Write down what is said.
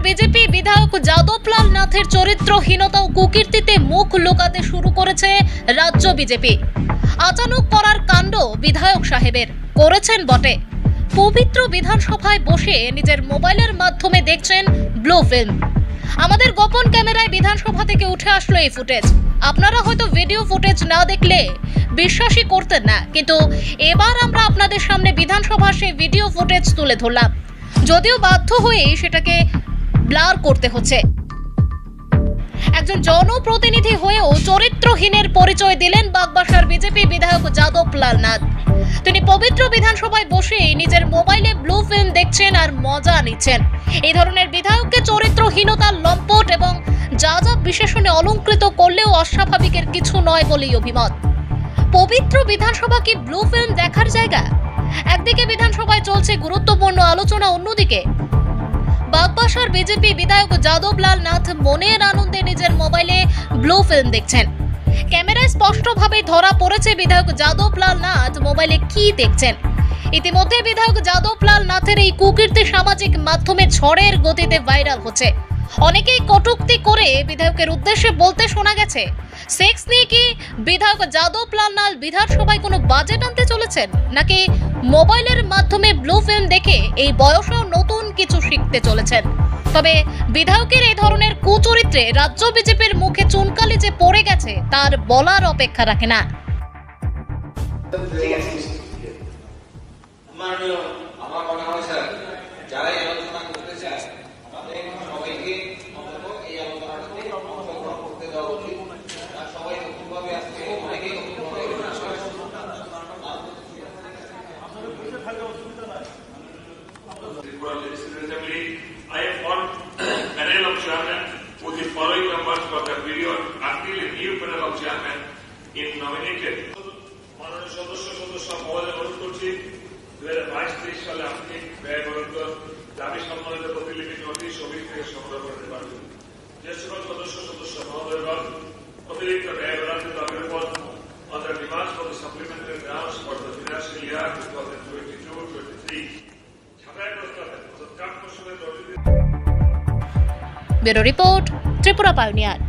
BJP বিধায়ক যাদবলাল নাথের চরিত্রহীনতা ও কুকীর্তিতে মুখ লুকাতে শুরু করেছে রাজ্য বিজেপি। আচানক করার কাণ্ড বিধায়ক সাহেবের, করেছেন বটে। পবিত্র বিধানসভায় বসে নিজের মোবাইলের মাধ্যমে দেখছেন ব্লু ফিল্ম। আমাদের গোপন ক্যামেরায় বিধানসভা থেকে উঠে আসলো এই ফুটেজ। আপনারা হয়তো ভিডিও ফুটেজ না দেখলে বিশ্বাসই করতেন না, কিন্তু এবার আমরা আপনাদের সামনে বিধানসভার সেই ভিডিও ফুটেজ তুলে ধরলাম, যদিও বাধ্য হয়ে সেটাকে ব্লার করতে হচ্ছে। একজন জনপ্রতিনিধি হয়েও চরিত্রহীনের পরিচয় দিলেন বাগবাসার বিজেপি বিধায়ক যাদবলাল নাথ। তিনি পবিত্র বিধানসভায় বসে নিজের মোবাইলে ব্লু ফিল্ম দেখছেন আর মজা নিচ্ছেন। এই ধরনের বিধায়ককে চরিত্রহীনতার লম্পট এবং যা যা বিশেষণে অলঙ্কৃত করলেও অস্বাভাবিকের কিছু নয় বলেই অভিমত। পবিত্র বিধানসভা কি ব্লু ফিল্ম দেখার জায়গা? একদিকে বিধানসভায় চলছে গুরুত্বপূর্ণ আলোচনা, অন্যদিকে বাগবাসার বিজেপি বিধায়ক যাদবলাল নাথ মনের আনন্দে নিজের মোবাইলে ব্লু ফিল্ম দেখছেন। ক্যামেরায় স্পষ্টভাবে ধরা পড়েছে বিধায়ক যাদবলাল নাথ মোবাইলে কি দেখছেন। ইতিমধ্যে বিধায়ক যাদবলাল নাথের এই কুকীর্তি সামাজিক মাধ্যমে ঝড়ের গতিতে ভাইরাল হচ্ছে। অনেকেই কটূক্তি করে বিধায়কের উদ্দেশ্যে বলতে শোনা গেছে, সেক্স নিয়ে কি বিধায়ক যাদবলাল নাথ বিধানসভায় কোনো বাজেট আনতে চলেছেন, নাকি মোবাইলের মাধ্যমে ব্লু ফিল্ম দেখে এই বয়সেও নতুন কিছু শিখতে চলেছেন। তবে বিধায়কের এই ধরনের কুচরিত্রে রাজ্য বিজেপির মুখে চুনকালি যে পড়ে গেছে তার বলার অপেক্ষা রাখে না। I have formed panel of chairman with the following members for the period until a new panel of chairman is nominated. মাননীয় সদস্য মহোদয় অনুরোধ করছি 2022-23 সালে আর্থিক ব্যয় বরাদ্দ দাবি সম্মানিত প্রতিলিপি নোটিশ অফিস থেকে সংগ্রহ করতে পারবেন। যে সকল সদস্য মহোদয়গণ অতিরিক্ত ব্যয় বরাদ্দ দাবির উপর on the demands for the supplementary grants for the financial year 2022-23 bureau report, Tripura pioneer.